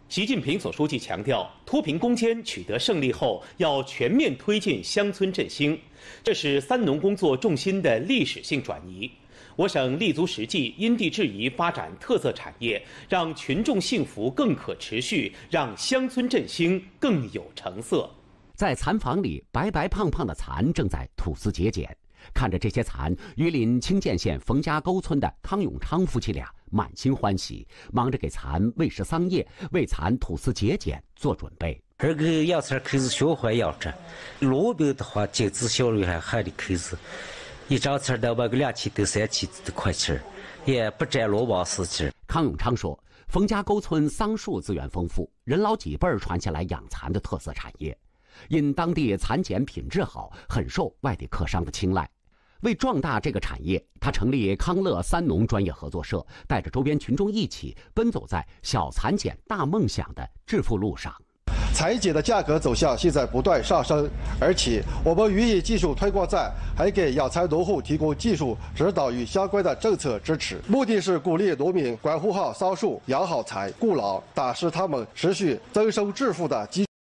习近平总书记强调，脱贫攻坚取得胜利后，要全面推进乡村振兴，这是三农工作重心的历史性转移。我省立足实际、因地制宜发展特色产业，让群众幸福更可持续，让乡村振兴更有成色。 在蚕房里，白白胖胖的蚕正在吐丝节茧。看着这些蚕，榆林清涧县冯家沟村的康永昌夫妻俩满心欢喜，忙着给蚕喂食桑叶，为蚕吐丝节茧做准备。 这个药材开始学会要着，路边的话，这只小女孩还得开始，一找刺到把个2期到3期的块钱，也不占落网时间。 康永昌说，冯家沟村桑树资源丰富，人老几辈传下来养蚕的特色产业。因当地蚕茧品质好，很受外地客商的青睐。为壮大这个产业，他成立康乐三农专业合作社，带着周边群众一起奔走在小蚕茧大梦想的致富路上。 蚕茧的价格走向现在不断上升，而且我们渔业技术推广站还给养蚕农户提供技术指导与相关的政策支持，目的是鼓励农民管护好桑树、养好蚕，故劳，打实他们持续增收致富的基础。